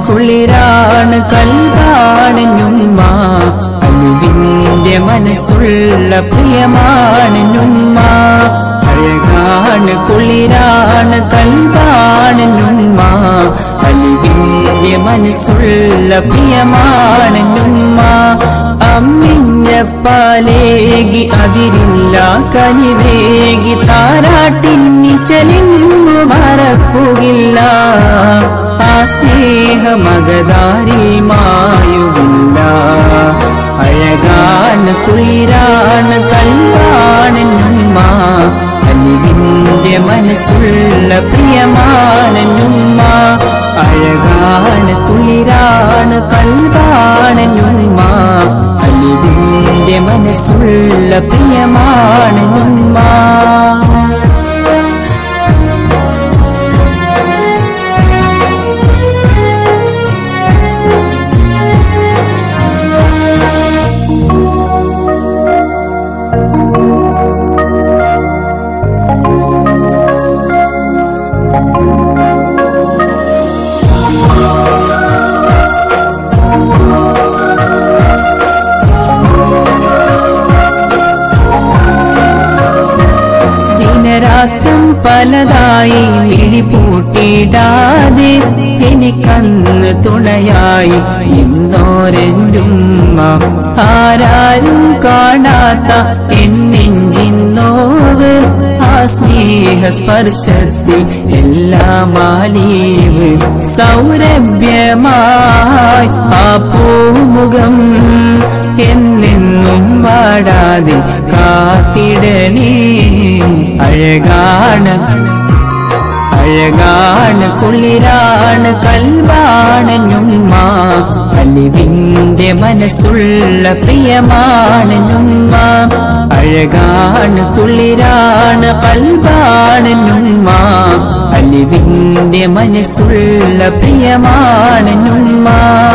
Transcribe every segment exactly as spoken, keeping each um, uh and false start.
കുളിരാണ് കൽബാണ് നുമ്മ അലിവിന്റെ മനസ്സുള്ള പ്രിയമാണ് നുമ്മ അഴകാണ് കുളിരാണ് കൽബാണ് നുമ്മ അലിവിന്റെ മനസ്സുള്ള പ്രിയമാണ് നുമ്മ അമ്മിഞ്ഞ പാലേകി അതിരില്ല കനിവേകി താരാട്ടിന്നിശലിന്നു മറക്കുകയില്ല ആ സ്നേഹമകതാരിൽ മായുകില്ല അഴകാണ് കുളിരാണ് കൽബാണ് നുമ്മ അലിവിന്റെ മനസ്സുള്ള പ്രിയമാണ് നുമ്മ അഴകാണ് കുളിരാണ് കൽബാണ് നുമ്മ അലിവിന്റെ മനസ്സുള്ള പ്രിയമാണ് നുമ്മ ദിനരാത്രം പലതായി മിഴിപൂട്ടിടാതെ എനിക്കന്ന് തുണയായി ഇന്നോരെന്റുമ്മ ആരാരും കാണാത്ത എന്നെഞ്ചിന്നോവ് ആ സ്നേഹ സ്പർശത്തിൽ എല്ലാം ആലീവ് സൗരഭ്യമായി ആ പൂമുഖം എന്നെന്നും വാടാതെ കാത്തിടണേ അഴകാണ് അഴകാണ് കുളിരാണ് കൽബാണ് നുമ്മ അലിവിന്റെ മനസ്സുള്ള പ്രിയമാണ് നുമ്മ അഴകാണ് കുളിരാണ് കൽബാണ് നുമ്മ അലിവിന്റെ മനസ്സുള്ള പ്രിയമാണ് നുമ്മ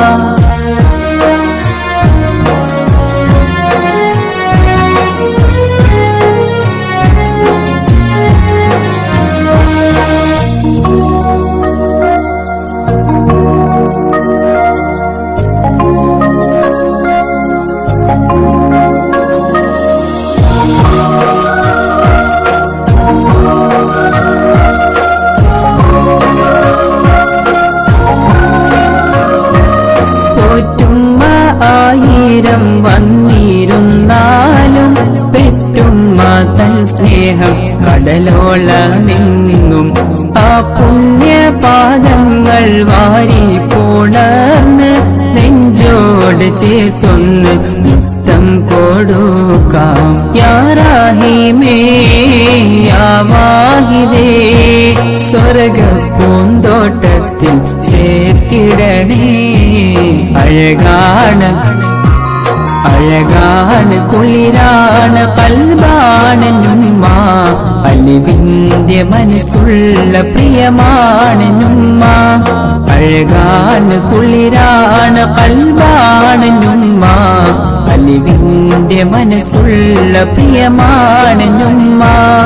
ആയിരം വന്നിരുന്നാലും പെറ്റുമ്മ തൻ സ്നേഹം കടലോളമെങ്ങും ആ പുണ്യപാദങ്ങൾ വാരി പോണന്ന് നെഞ്ചോട് ചേർത്തൊന്ന് മുത്തം കൊടുക്കാം യാ റഹീമേ യാ വാഹിദേ സ്വർഗ പൂന്തോട്ടത്തിൽ ചേർത്തിടണേ അഴകാണ് അഴകാണ് കുളിരാണ് കൽബാണ് നുമ്മ അലിവിന്റെ മനസ്സുള്ള പ്രിയമാണ് നുമ്മ അഴകാണ് കുളിരാണ് കൽബാണ് നുമ്മ അലിവിന്റെ മനസ്സുള്ള പ്രിയമാണ് നുമ്മ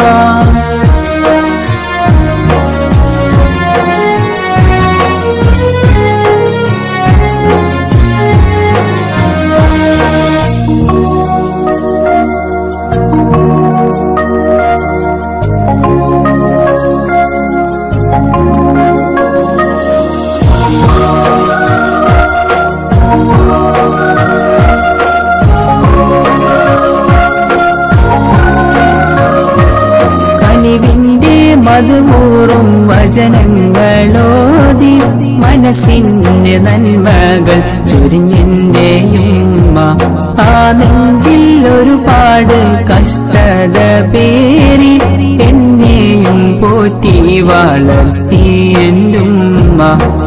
മധുമൂറും വചനങ്ങളോതി മനസ്സിന്റെ നന്മകൾ ചൊരിഞ്ഞെന്റെയുമ്മ ആ നെഞ്ചിൽ ഒരുപാട് കഷ്ടത പേരി എന്നെയും പോറ്റി വളർത്തി എന്റുമ്മ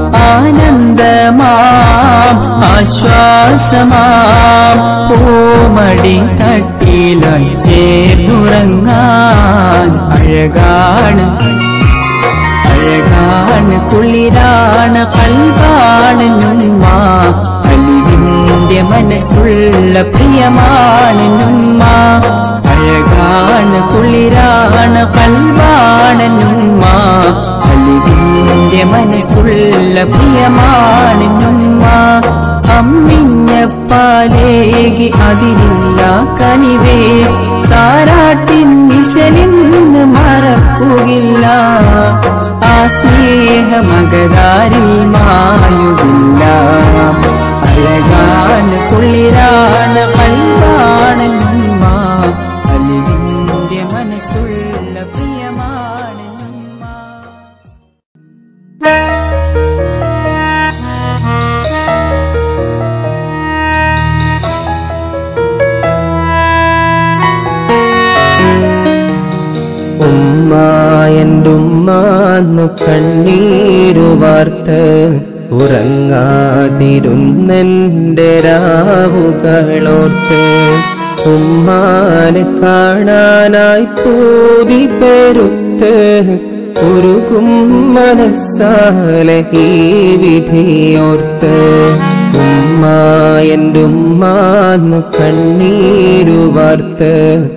ആനന്ദമാം ആശ്വാസമാം പൂമടി തട്ടിലായി ചേർന്നുറങ്ങാൻ അഴകാണ് അഴകാണ് കുളിരാണ് കൽബാണ് നുമ്മ അലിവിന്റെ മനസ്സുള്ള പ്രിയമാണ് നുമ്മ അഴകാണ് കുളിരാണ് കൽബാണ് നുമ്മ അലിവിന്റെ നിന്റെ മനസ്സുള്ള പ്രിയമാണെന്നുമ്മ അമ്മിഞ്ഞ പാലേകി അതിരില്ല കനിവേ താരാട്ടിൻ നിശലിന്ന് മറക്കുകയില്ല ആ സ്നേഹ മകതാരിൽ മായുകില്ല അഴകാണ് കുളിരാണ് പൽവാണ് ഉമ്മ അലിവിന്റെ മനസ്സുള്ള പ്രിയമാണ് ഉമ്മ ഉമ്മ എന്റുമ്മാന്നു കണ്ണീരു വാർത്ത് ഉറങ്ങാതിരുന്നെന്റെ രാവുകളോർത്ത് ഉമ്മാനെ കാണാനായി പൂതി പെരുത്ത് ഉരുകും മനസ്സാലെ ഈ വിധിയോർത്ത് ഉമ്മ എന്റുമ്മാന്നു കണ്ണീരു വാർത്ത്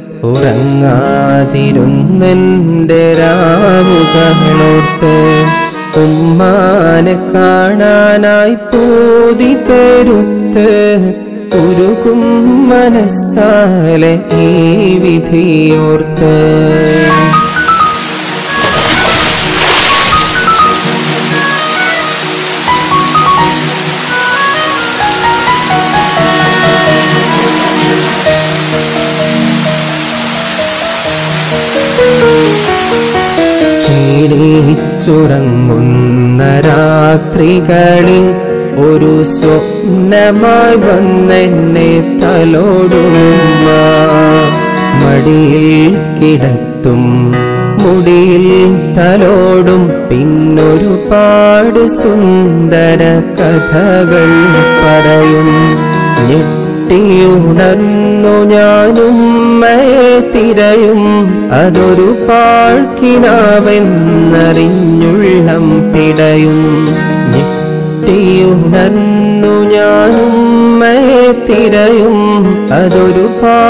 ഉറങ്ങാതിരുന്നെന്റെ രാവുകളോർത്ത് ഉമ്മാനെ കാണാനായി പൂതി പെരുത്ത് ഉരുകും മനസ്സാലെ ഈ വിധിയോർത്ത് ുറങ്ങുന്ന രാത്രികളിൽ ഒരു സ്വപ്നമായി വന്നെന്നെ തലോടുമ്മ മടിയിൽ കിടത്തും മുടിയിൽ തലോടും പിന്നൊരുപാട് സുന്ദര കഥകൾ പറയും ഞെട്ടിയുണർന്നു ഞാനുമ്മയെ തിരയും അതൊരു പാഴ്ക്കിനാവെന്നറിഞ്ഞുള്ളം പിടയും ഞെട്ടിയുണർന്നു ഞാനുമ്മയെ തിരയും അതൊരു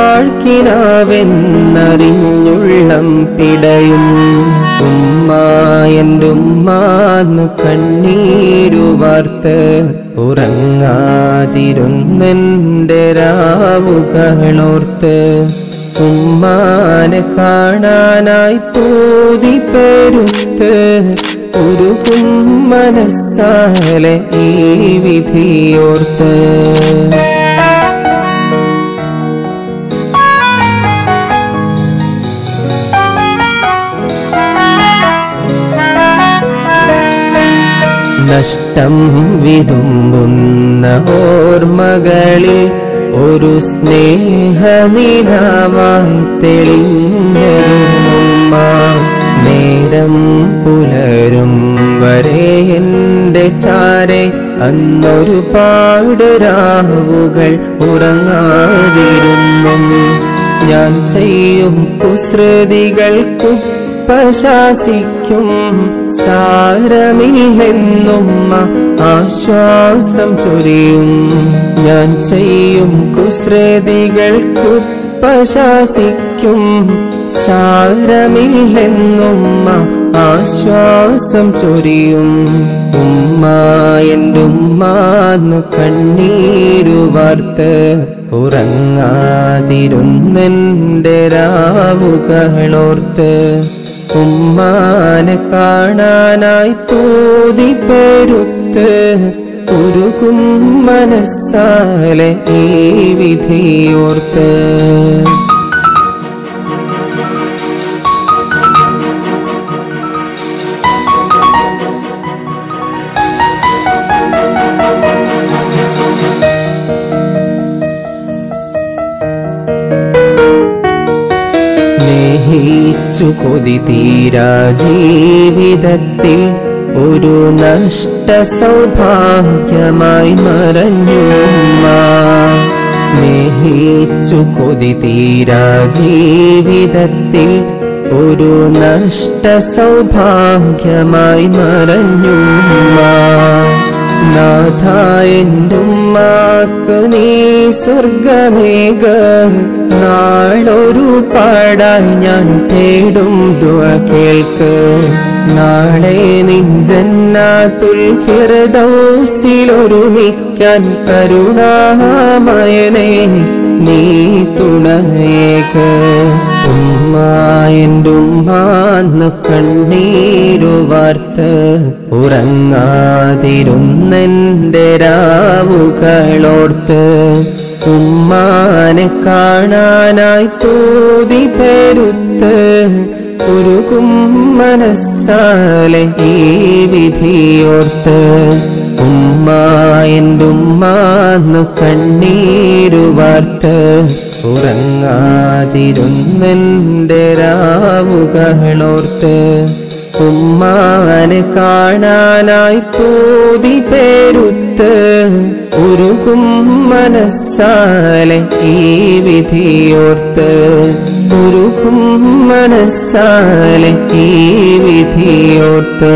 പാഴ്ക്കിനാവെന്നറിഞ്ഞുള്ളം പിടയും ഉമ്മ എന്റുമ്മാന്നു കണ്ണീരു വാർത്ത് ഉറങ്ങാതിരുന്നെന്റെ രാവുകളോർത്ത് ഉമ്മാനെ കാണാനായി പൂതി പെരുത്ത് ഉരുകും മനസ്സാലെ ഈ വിധിയോർത്ത് നഷ്ടം വിതുമ്പുന്ന ഓർമ്മകളിൽ ഒരു സ്നേഹനിലാവായി തെളിഞ്ഞതുമ്മ നേരം പുലരും വരെ എന്റെ ചാരെ അന്നൊരുപാട് രാവുകൾ ഉറങ്ങാതിരുന്നു ഞാൻ ചെയ്യും കുസൃതികൾക്കു പ്രശാസിക്കും സാരമില്ലെന്നുമ്മ ആശ്വാസം ചൊരിയും ഞാൻ ചെയ്യും കുസൃതികൾക്കു പ്രശാസിക്കും സാരമില്ലെന്നുമ്മ ആശ്വാസം ചൊരിയും ഉമ്മ എന്റുമ്മാന്നു കണ്ണീരു വാർത്ത് ഉറങ്ങാതിരുന്നെന്റെ രാവുകളോർത്ത് ഉമ്മാനെ കാണാനായി പൂതി പെരുത്ത് ഉരുകും മനസ്സാലെ ഈ വിധിയോർത്ത് സ്നേഹിച്ചു കൊതി തീരാ ജീവിതത്തിൽ ഒരു നഷ്ട സൗഭാഗ്യമായി മറഞ്ഞുമ്മ സ്നേഹിച്ചു കൊതി തീരാ ജീവിതത്തിൽ ഒരു നഷ്ട സൗഭാഗ്യമായി മറഞ്ഞുമ്മ നാഥ എന്റുമ്മാക്ക് നീ സ്വർഗമേക നാളൊരു പാടായി ഞാൻ തേടും ദുആ കേൾക്ക് നാളെ നിൻ ജന്നാത്തുൽ ഫിർദൗസിലൊരുമിക്കാൻ കരുണാമയനേ നീ തുണയേക. ഉമ്മ എൻ്റെ ഉമ്മാന്ന് കണ്ണീരു വാർത്ത് ഉറങ്ങാതിരുന്നെൻ്റെ രാവുകളോർത്ത് ഉമ്മാനെ കാണാനായി തൂതി പെരുത്ത് ഉരുകും മനസ്സാലെ ഈ വിധിയോർത്ത്. ഉമ്മ എൻ്റെ ഉമ്മാന്ന് കണ്ണീരു വാർത്ത് ഉറങ്ങാതിരുന്നെൻ്റെ രാവുകളോർത്ത് ഉമ്മാനെ കാണാനായി പൂതി പെരുത്ത് ഉരുകും മനസ്സാലെ ഈ വിധിയോർത്ത് ഉരുകും മനസ്സാലെ ഈ വിധിയോർത്ത്.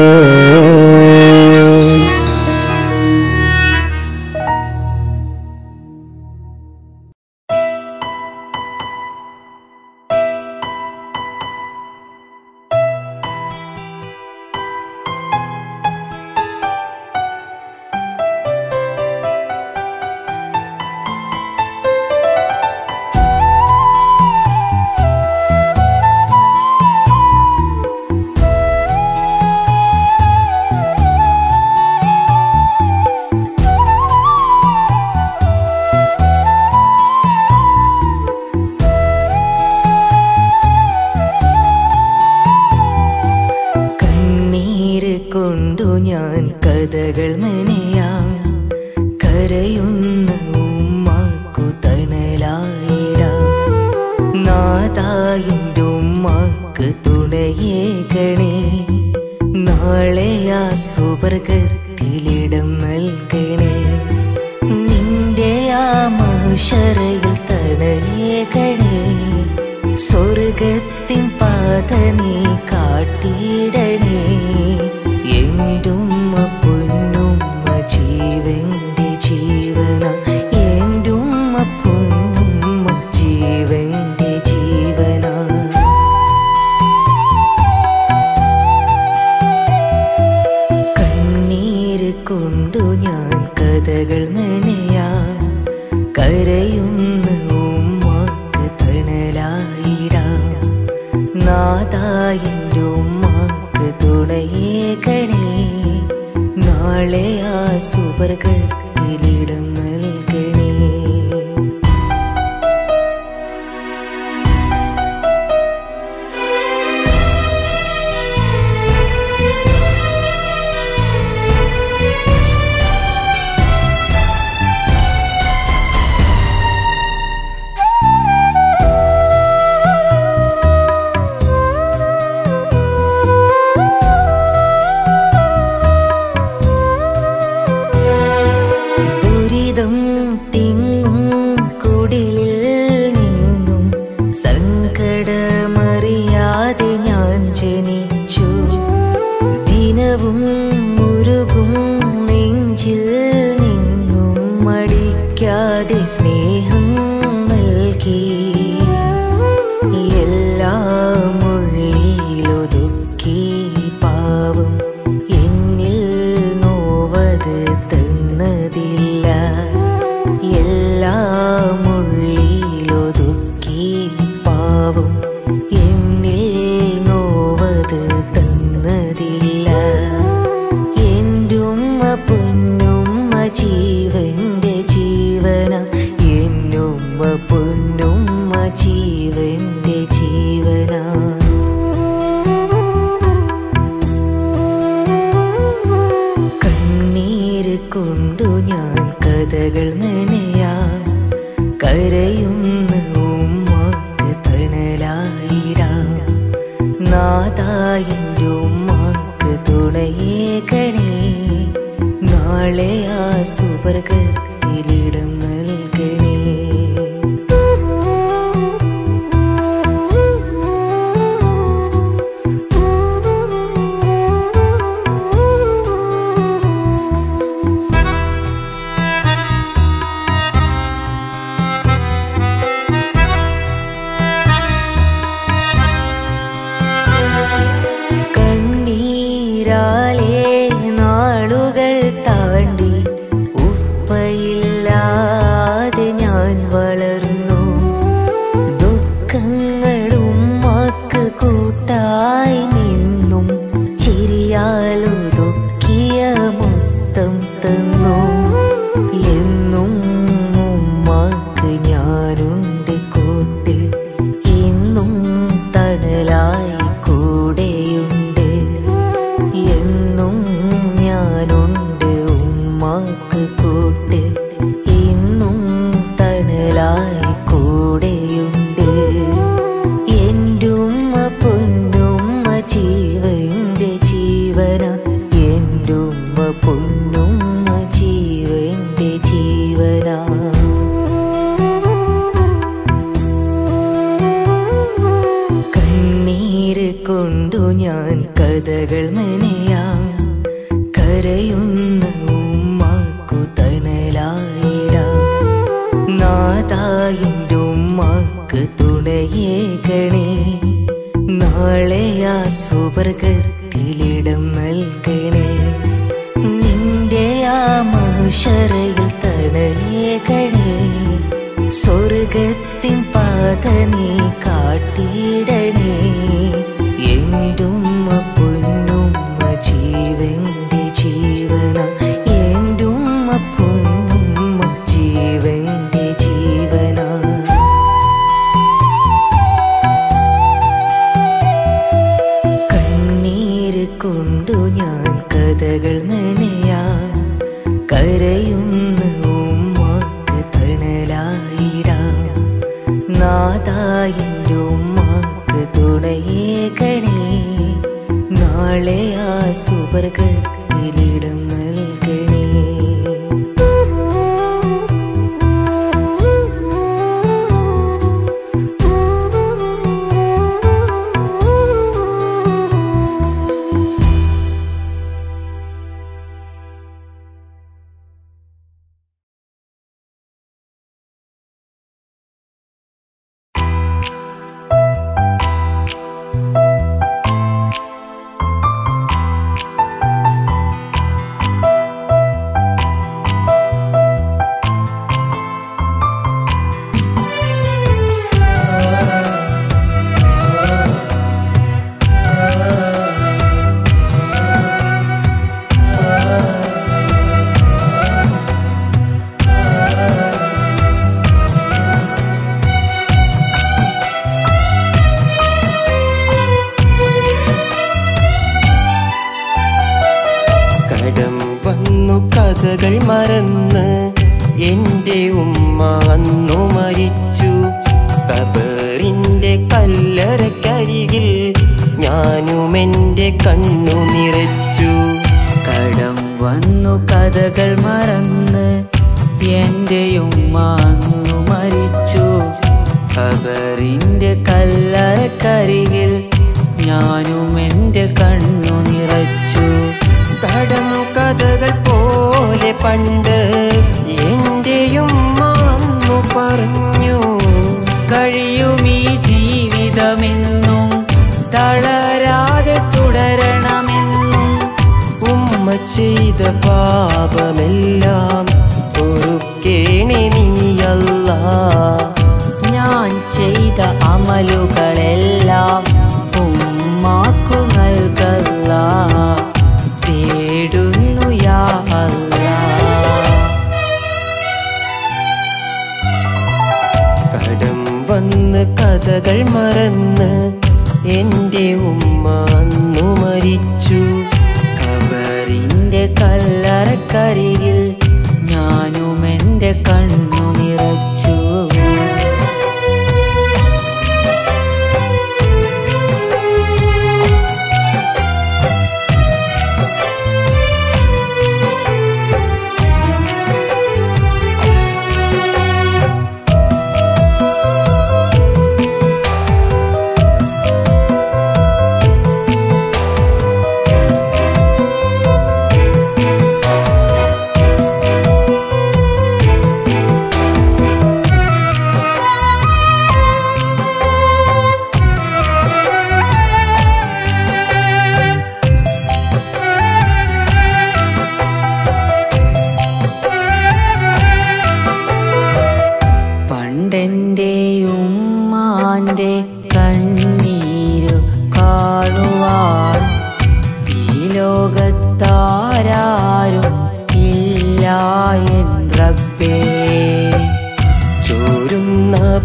നാളെ ആ സുവർഗത്തിലിടം നൽകണേ. ഞാനുണ്ട് കൂട്ട് ഇന്നും തണലായി കൂടെയുണ്ട് എന്നും ഞാനുണ്ട് ഉമ്മാക്ക് കൂട്ട് ഇന്നും തണലായി കൂടെയുണ്ട് എൻ്റെ ഉമ്മ പൊന്നുമ്മ ജീവൻ്റെ ജീവന എൻ്റെ ഉമ്മ പൊന്നുമ്മ ജീവൻ്റെ ജീവന കണ്ണീര് കൊണ്ടു ഞാൻ കഥകൾ മെനയാം കരയുന്ന ഉമ്മാക്കു തണലായിടാം നാദായിൻ്റെ ഉമ്മാക്ക് തുണയേകണേ നാളെ ആ സുവർഗത്തിലിടം നൽകണേ നിന്റെ ആ മഹ്ശറയിൽ തണലേകണേ സ്വർഗത്തിൻ പാത നീ കാട്ടിയിടണേ എന്റുമ്മ പൊന്നുമ്മ ജീവന്റെ ജീവന എന്റുമ്മ പൊന്നുമ്മ ജീവന്റെ ജീവന കണ്ണീര് കൊണ്ടു ഞാൻ കഥകൾ നനയാൻ കരയുന്ന ഉമ്മാക്ക് തണലായിടാം നാദായിൻ്റെ ഉമ്മാക്ക് തുണയേകണേ നാളെ ആ സുവർഗത്തിലിടം നൽകണേ കഥകൾ മറന്ന് എൻ്റെ ഉമ്മ അന്നു മരിച്ചു ഖബറിൻ്റെ കല്ലറക്കരികിൽ ഞാനും എൻ്റെ കണ്ണു നിറച്ചു കടം വന്നു കഥകൾ മറന്ന് എൻ്റെ ഉമ്മ അന്നു മരിച്ചു ഖബറിൻ്റെ കല്ലറക്കരികിൽ ഞാനും എൻ്റെ കണ്ണു നിറച്ചു കടം കഥകൾ പോലെ പണ്ട് എന്റെയുമ്മ അന്നു പറഞ്ഞു കഴിയും ഈ ജീവിതമെന്നും തളരാതെ തുടരണമെന്നും ഉമ്മ ചെയ്ത പാപമെല്ലാം പൊറുക്കേണേ നീയല്ലാ ഞാൻ ചെയ്ത അമലുകളെല്ലാം ഉമ്മാക്കു നൽകല്ലാ തേടുന്നു യാ അല്ലാഹ് കടം വന്ന് കഥകൾ മറന്ന് എൻ്റെ ഉമ്മ അന്നു മരിച്ചു ഖബറിൻ്റെ കല്ലറക്കരികിൽ ഞാനും എൻ്റെ കണ്ണു നിറച്ചു പണ്ടെൻ്റെ ഉമ്മാൻ്റെ കണ്ണീരു കാണുവാൻ ഈ ലോകത്താരാരും ഇല്ല എൻ റബ്ബേ ചോരുന്ന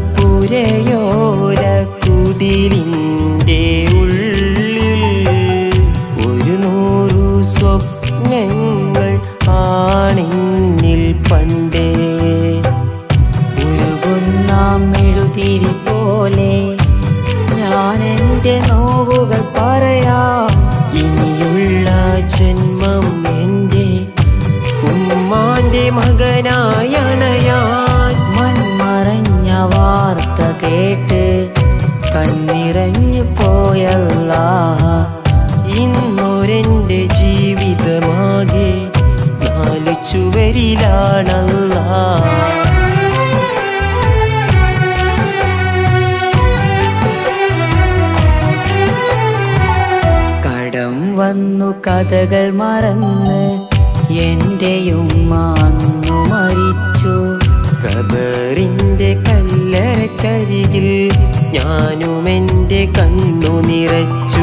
മെഴുകുതിരി പോലെ ഞാൻ എൻ്റെ നോവുകൾ പറയാം. ഇനിയുള്ള ജന്മം എൻ്റെ ഉമ്മാന്റെ മകനായണയാൻ. മൺമറഞ്ഞ വാർത്ത കേട്ട് കണ്ണിറഞ്ഞു പോയല്ലാ. ഇന്നൊരെൻ്റെ ജീവിതമാകെ നാല് ചുവരിലാണല്ലാ. കടം വന്നു കഥകൾ മറന്ന് എൻ്റെ ഉമ്മ അന്നു മരിച്ചു. ഖബറിന്റെ കല്ലറക്കരികിൽ ഞാനും എൻ്റെ കണ്ണു നിറച്ചു.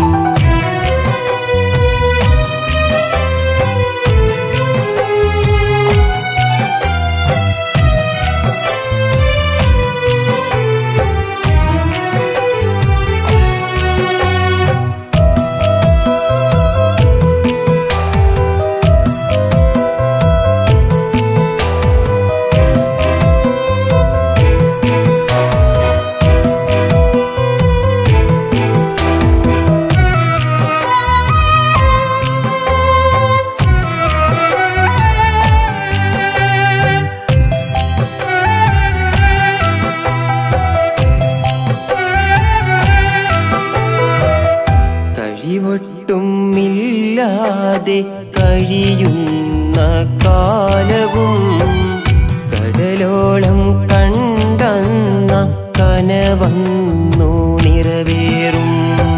കഴിവൊട്ടുമില്ലാതെ കഴിയുന്ന കാലവും കടലോളം കണ്ടെന്ന കനവന്നു നിറവേറും.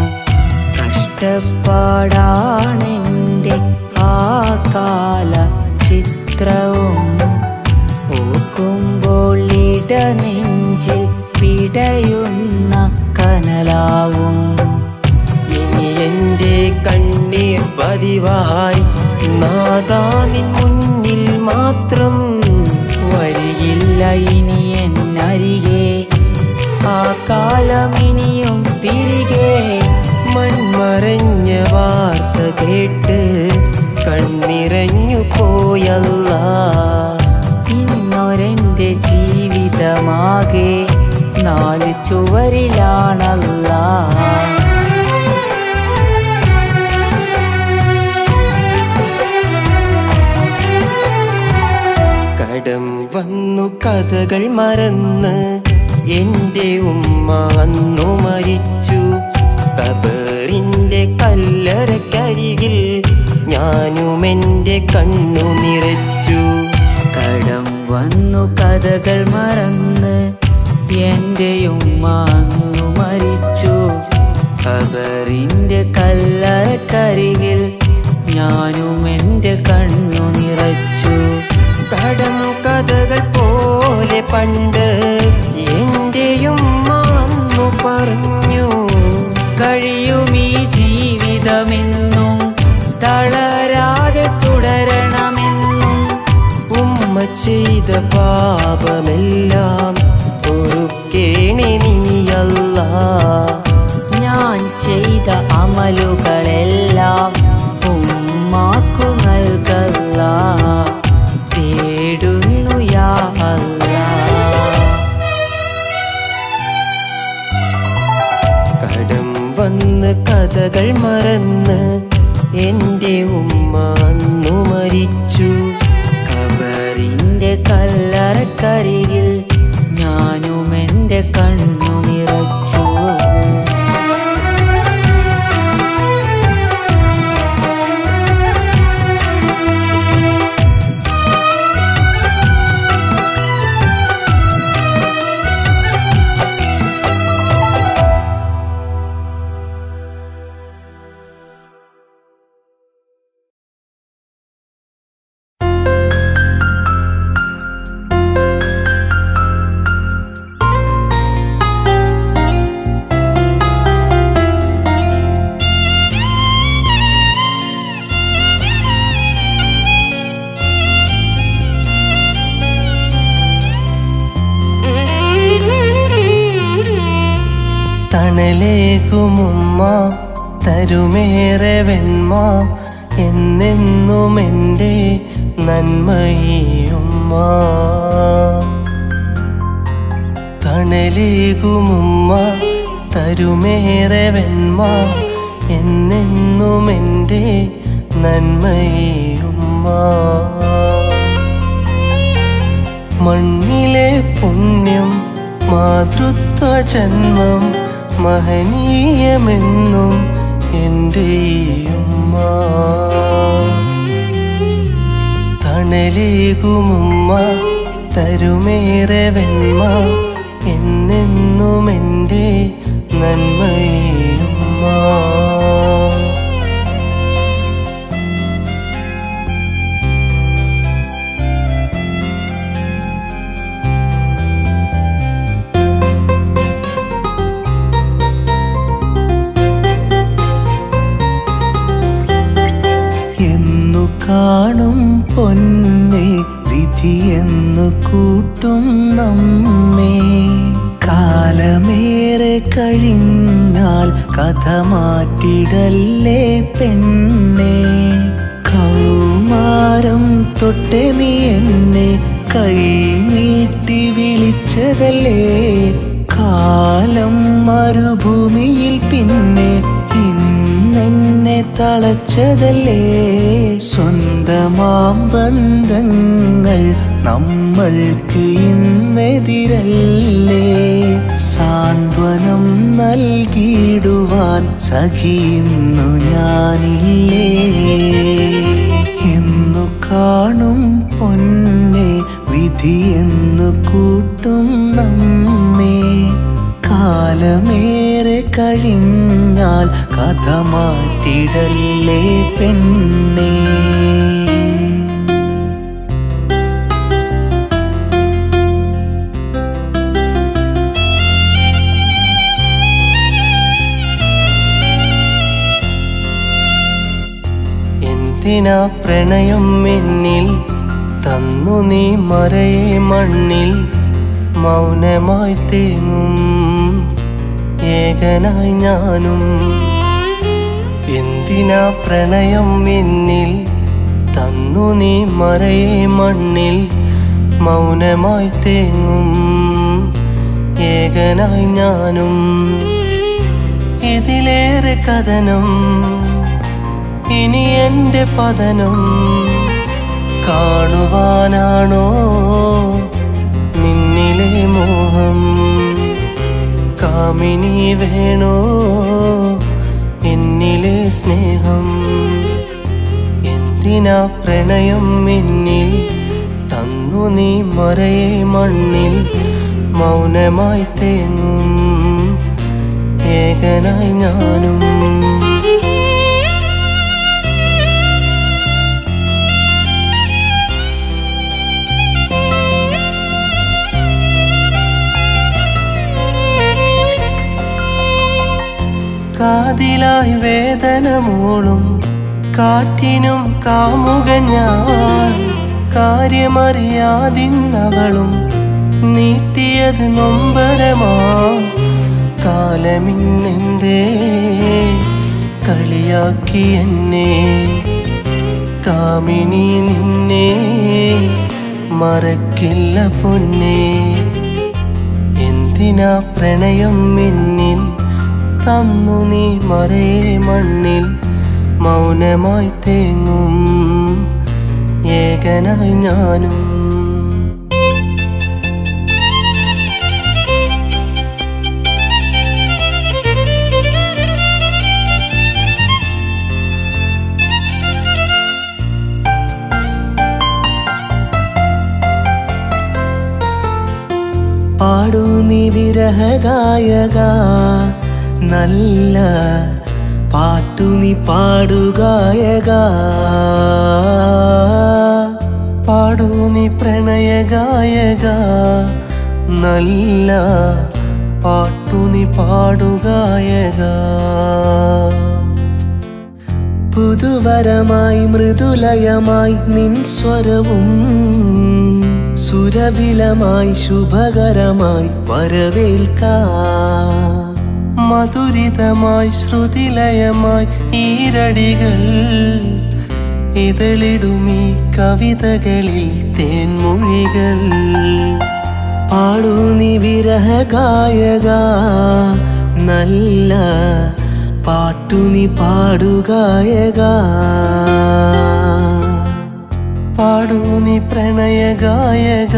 കഷ്ടപ്പാടാണെൻ്റെ ആ കാല ചിത്രവും ഓർക്കുമ്പോൾ ഇടനെഞ്ചിൽ പിടയുന്ന കനലാവും. ഇനി എൻ്റെ കണ്ണീർ പതിവായി നാദാ നിൻ മുന്നിൽ മാത്രം വരികില്ല ഇനി എന്നരികെ ആ കാലം ഇനിയും തിരികെ. മൺമറഞ്ഞ വാർത്ത കേട്ട് കണ്ണിറഞ്ഞു പോയല്ലാ. ഇന്നൊരെൻ്റെ ജീവിതമാകെ നാല് ചുവരിലാണല്ലാ. കടം വന്നു കഥകൾ മറന്ന് എൻ്റെ ഉമ്മ അന്നു മരിച്ചു. ഖബറിന്റെ കല്ലറക്കരികിൽ ഞാനും എൻ്റെ കണ്ണു നിറച്ചു. കടം വന്നു കഥകൾ മറന്ന് എൻ്റെ ഉമ്മ അന്നു മരിച്ചു. ഖബറിന്റെ കല്ലറക്കരികിൽ ഞാനും എൻ്റെ കണ്ണു നിറച്ചു. കടം കഥകൾ പോലെ പണ്ട് എന്റെയും അന്നു പറഞ്ഞു. കഴിയും ഈ ജീവിതമെന്നും തളരാതെ തുടരണമെന്നും. ഉമ്മ ചെയ്ത പാപമെല്ലാം പൊറുക്കേണേ നീയല്ലാ. ഞാൻ ചെയ്ത അമലുകളെല്ലാം ഉമ്മാക്കു നൽകല്ലാ. തേടുന്നു യാ അല്ലാഹ്. കടം വന്ന് കഥകൾ മറന്ന് എൻ്റെ ഉമ്മ അന്നു മരിച്ചു. ഖബറിന്റെ കല്ലറക്കരികിൽ ഞാനും എൻ്റെ കണ്ണു നിറച്ചു. തണലേകുമുമ്മ തരുമേറെ വെണ്മ എന്നെന്നുമെൻ്റെ നന്മയുമ്മ. തണലേകുമുമ്മ തരുമേറെ വെണ്മ എന്നെന്നുമെൻ്റെ നന്മയുമ്മ. മണ്ണിലെ പുണ്യം മാതൃത്വ ജന്മം മഹനീയമെന്നും എൻ്റെ ഉമ്മ. തണലേകുമുമ്മ തരുമേറെ വെണ്മ എന്നെന്നുമെൻ്റെ നന്മയുമ്മ. എന്നു കാണും പൊന്നെ വിധിയെന്നു കൂട്ടും നമ്മെ. കാലമേറെ കഴിഞ്ഞാൽ കഥ മാറ്റിടല്ലേ പെണ്ണെ. കൗമാരം തൊട്ടേ നീ എന്നെ കൈ നീട്ടി വിളിച്ചതല്ലേ. കാലം മരുഭൂമിയിൽ പിന്നെ ഇന്നെന്നെ തളച്ചതല്ലേ. സ്വന്തമാം ബന്ധങ്ങൾ നമ്മൾക്ക് ഇന്നെതിരല്ലേ. സാന്ത്വനം നൽകിയിടുവാൻ സഖിയുന്നു ഞാനില്ലേ. എന്നു കാണും പൊന്നെ വിധിയെന്നു കൂട്ടും നമ്മെ. കാലമേറെ കഴിഞ്ഞാൽ കഥ മാറ്റിടല്ലേ പെണ്ണേ. എന്തിനാ പ്രണയം എന്നിൽ തന്നു നീ മറയെ മണ്ണിൽ. മൗനമായി തേങ്ങും ഏകനായി ഞാനും. എന്തിനാ പ്രണയം എന്നിൽ തന്നു നീ മറയെ മണ്ണിൽ. മൗനമായി തേങ്ങും ഏകനായി ഞാനും. ഇതിലേറെ കഥനം ഇനി എൻ്റെ പതനം. കാണുവാനാണോ നിന്നിലെ മോഹം. കാമിനി വേണോ എന്നിലെ സ്നേഹം. എന്തിനാ പ്രണയം എന്നിൽ തന്നു നീ മറയെ മണ്ണിൽ. മൗനമായി തേങ്ങും ഏകനായി ഞാനും. കാതിലായി വേദനമൂളും കാറ്റിനും കാമുകൻ ഞാൻ. കാര്യമറിയാതിന്നവളും നീട്ടിയത് നൊമ്പരമാ. കാലമിന്നെന്തേ കളിയാക്കി എന്നെ. കാമിനി നിന്നെ മറക്കില്ല പൊന്നെ. എന്തിനാ പ്രണയം എന്നിൽ തന്നു നീ മറയെ മണ്ണിൽ. മൗനമായി തേങ്ങും ഏകനായി ഞാനും. പാടൂ നീ വിരഹഗായക നല്ല പാട്ടു നീ പാടുഗായക. പാടൂ നീ പ്രണയഗായക നല്ല പാട്ടു നീ പാടുഗായക. പുതുവരമായി മൃദുലയമായി നിൻ സ്വരവും സുരവിലമായി ശുഭകരമായി വരവേൽക്കാം. മധുരിതമായി ശ്രുതിലയമായി ഈരടികൾ ഇതളിടുമീ കവിതകളിൽ തേൻമൊഴികൾ. പാടൂ നീ വിരഹഗായക നല്ല പാട്ടു നീ പാടുഗായക പാടൂ നീ പ്രണയഗായക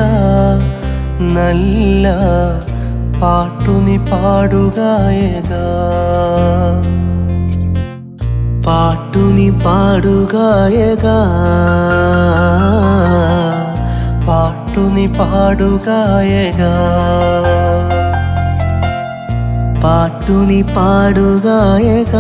നല്ല പാട്ടു നീ പാടുഗായക പാട്ടു നീ പാടുഗായക പാട്ടു നീ പാടുഗായക പാട്ടു നീ പാടുഗായക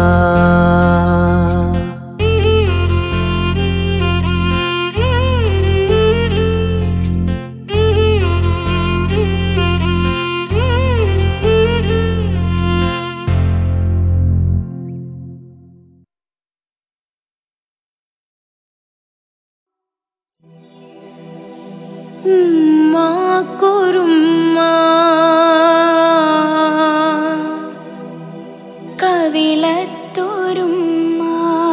കുറുമ്മ കവിളത്തോരുമ്മ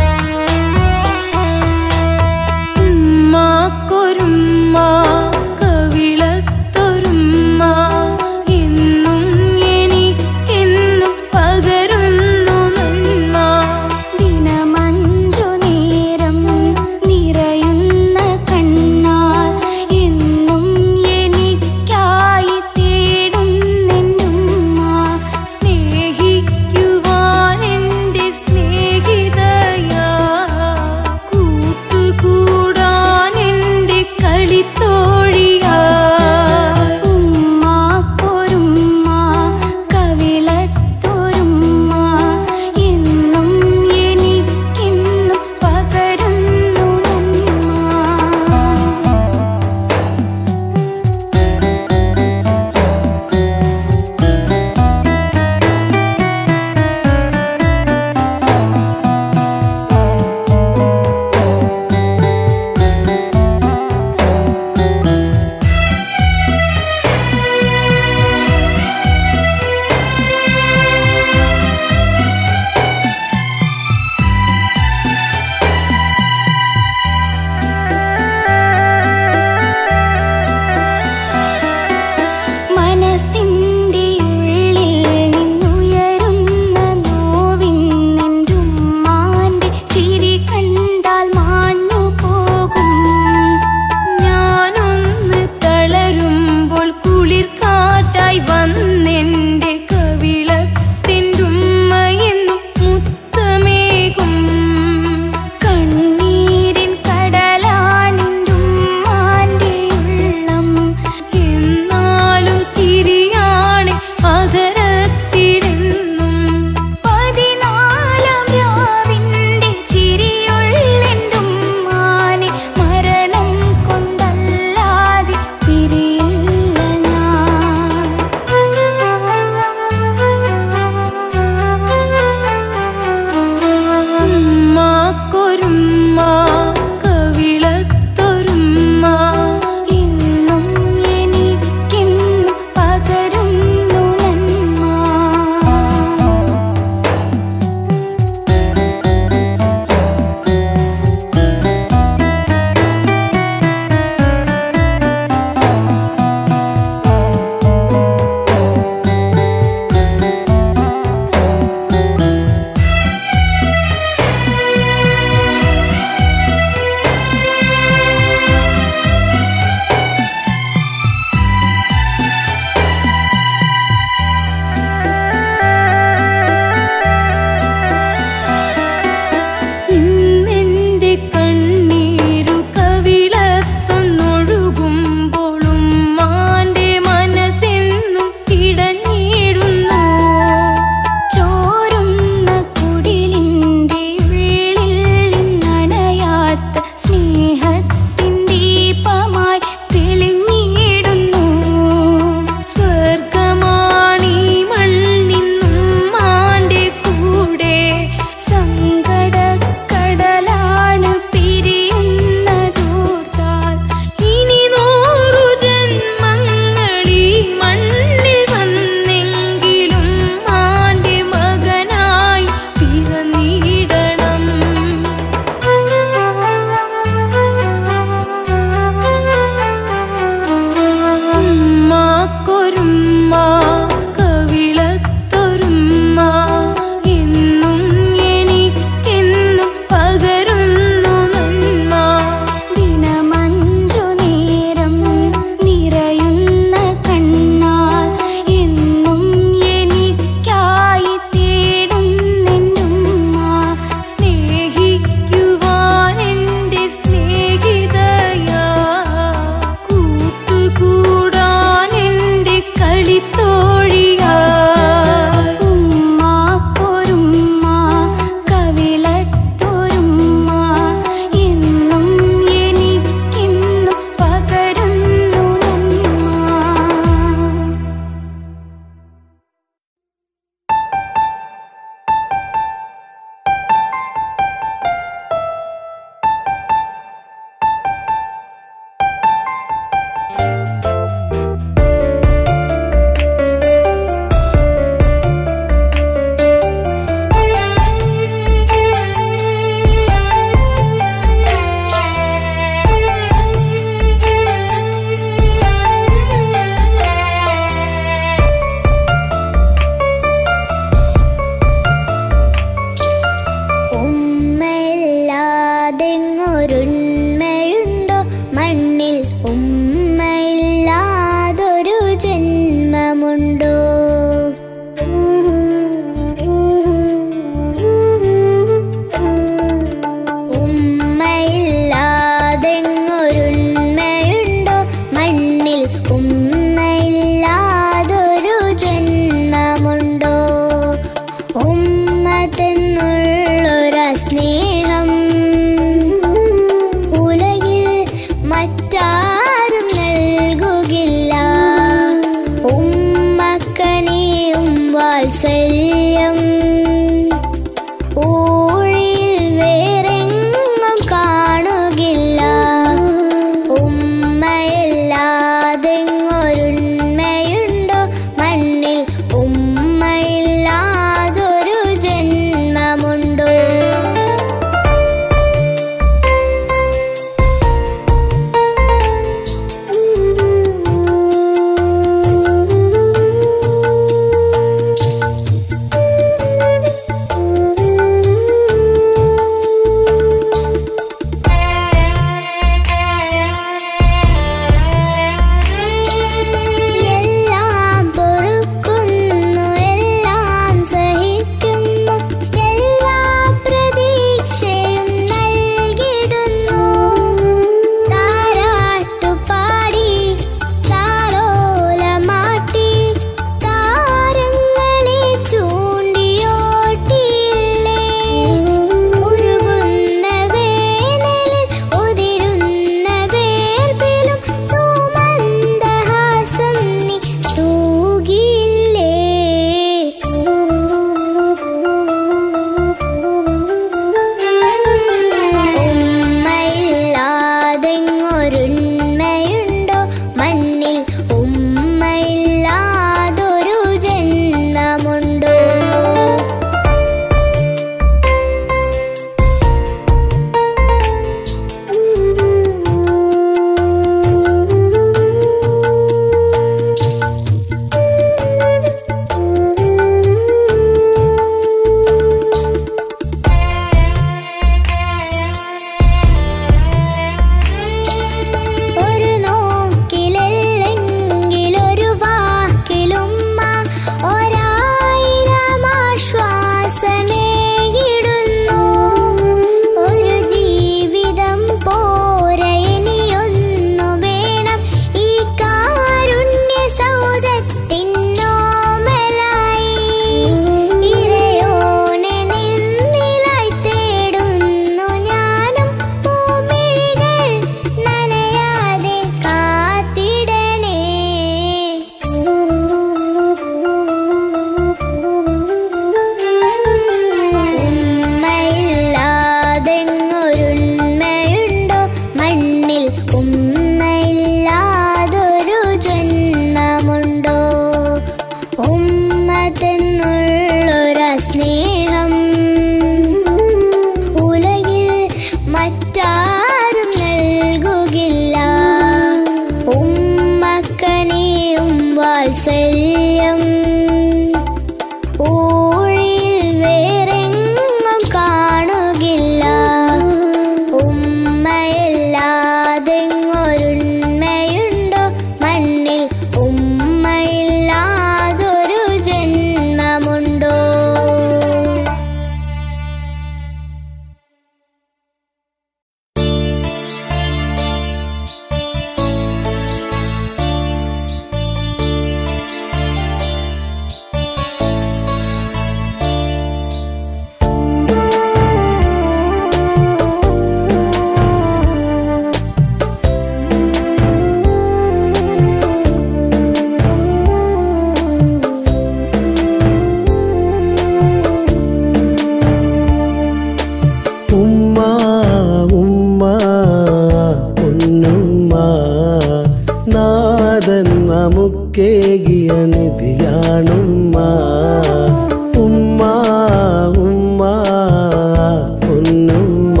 നമുക്കേകിയ നിധിയാണുമ്മ. ഉമ്മ ഉമ്മ പൊന്നുമ്മ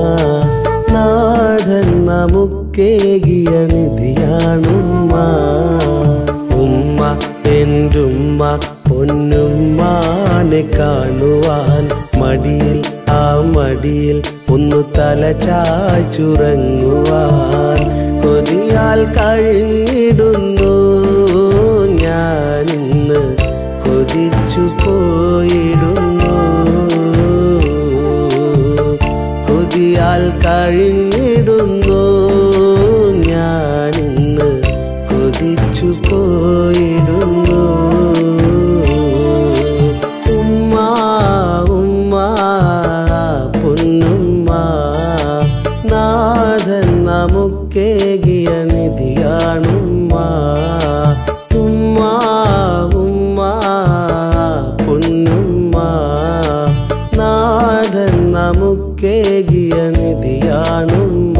നാഥൻ നമുക്കേകിയ നിധിയാണുമ്മ. ഉമ്മ എന്റുമ്മ പൊന്നുമ്മാനെ കാണുവാൻ മടിയിൽ ആ മടിയിൽ ഒന്നു തല ചായ്ച്ചുറങ്ങുവാൻ കൊതിയാൽ കഴിഞ്ഞിടുന്നു ഞാനിന്ന് കൊതിച്ചു പോയിടുന്നു. കൊതിയാൽ കഴിഞ്ഞിടുന്നു ഞാനിന്ന് കൊതിച്ചു പോയിടുന്നു. ഉമ്മ ഉമ്മ പൊന്നുമ്മ നാഥൻ നമുക്കേകിയ നിധിയാണുമ്മ. ഉമ്മ ഉമ്മ പൊന്നുമ്മ നാഥൻ നമുക്കേകിയ നിധിയാണുമ്മ.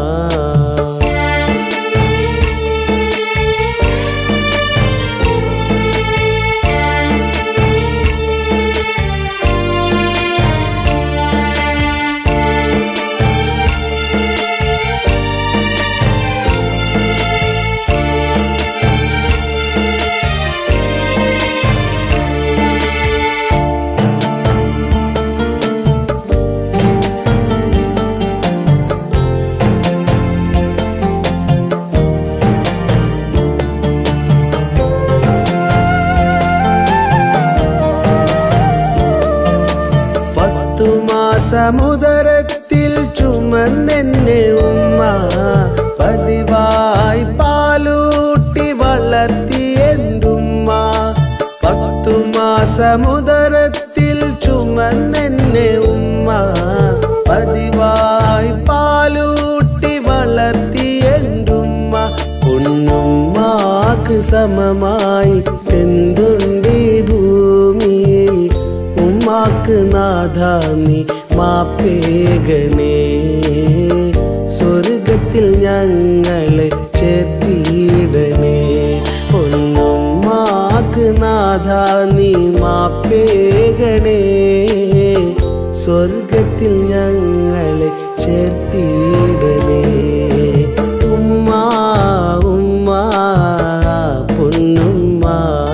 സമുദ്രത്തിൽ ചുമന്നെന്നെ ഉമ്മ പതിവായി പാലൂട്ടി വളർത്തി എന്റുമ്മ. പത്തു മാസമുദരത്തിൽ ചുമന്നെന്നെ ഉമ്മ പതിവായി പാലൂട്ടി വളർത്തി എന്റുമ്മ. പൊന്നുമ്മാക്ക് സമമായി എന്തുണ്ടീ ഭൂമിയിൽ ഉമ്മാക്ക് നാഥാ നീ മാപ്പേകണേ. സ്വർഗത്തിൽ ഞങ്ങളെ ചേർത്തിടണേ. പൊന്നുമ്മാക്ക് നാഥാ നീ മാപ്പേകണേ. സ്വർഗത്തിൽ ഞങ്ങളെ ചേർത്തിടണേ. ഉമ്മ ഉമ്മ പൊന്നുമ്മ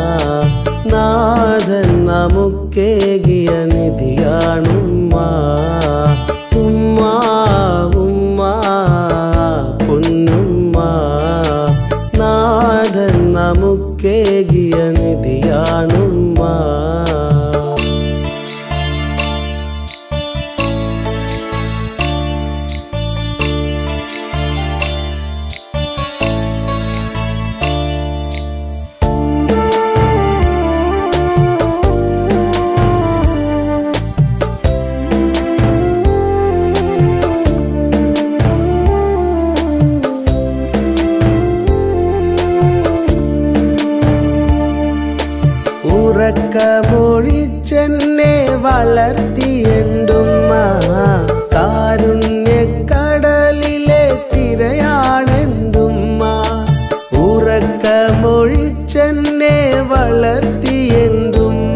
നാഥൻ നമുക്കേകിയ നിധിയാണുമ്മ. ഉമ്മ ഉമ്മ പൊന്നുമ്മ നാഥൻ നമുക്കേകിയ നിധിയാണുമ്മ. ഉറക്കമൊഴിച്ചെന്നെ വളർത്തിയെന്റുമ്മ കാരുണ്യക്കടലിലെ തിരയാണെന്റുമ്മ. ഉറക്കമൊഴിച്ചെന്നെ വളർത്തിയെന്റുമ്മ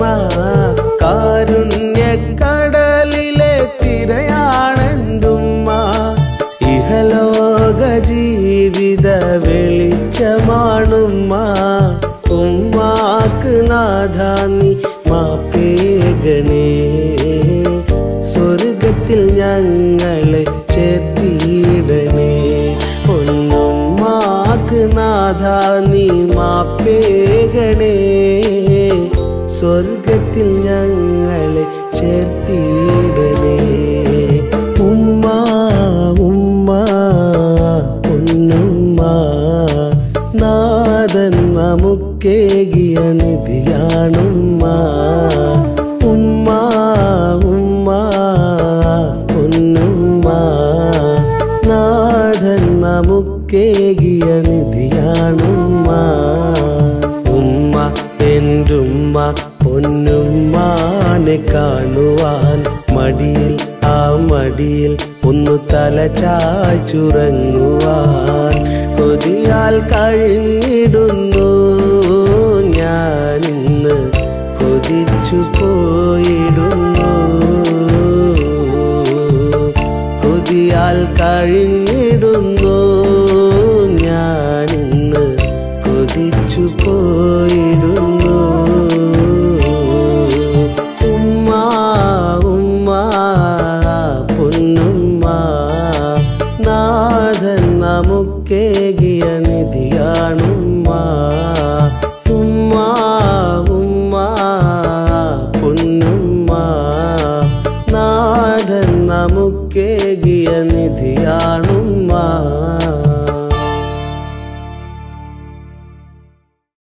കാരുണ്യക്കടലിലെ തിരയാണെന്റുമ്മ. ഇഹലോക ജീവിത വെളിച്ചമാണുമ്മ. ഉമ്മാക്ക് നാഥാ നീ മാപ്പേകണേ. സ്വർഗത്തിൽ ഞങ്ങളെ ചേർത്തിടണേ. പൊന്നുമ്മാക്ക് നാഥാ നീ മാപ്പേകണേ. സ്വർഗത്തിൽ ഞങ്ങളെ ചേർത്തിടണേ. ഉമ്മ ഉമ്മ പൊന്നുമ്മ നാഥൻ നമുക്കേകിയ നിധിയാണുമ്മ. ഉമ്മ ഉമ്മ പൊന്നുമ്മ നാഥൻ നമുക്കേകിയ നിധിയാണുമ്മ. ഉമ്മ എന്റുമ്മ പൊന്നുമ്മാനെ കാണുവാൻ മടിയിൽ ആ മടിയിൽ ഒന്നു തല ചായ്ച്ചുറങ്ങുവാൻ കൊതിയാൽ കഴിഞ്ഞിടുന്നു മരിച്ചു പോയി.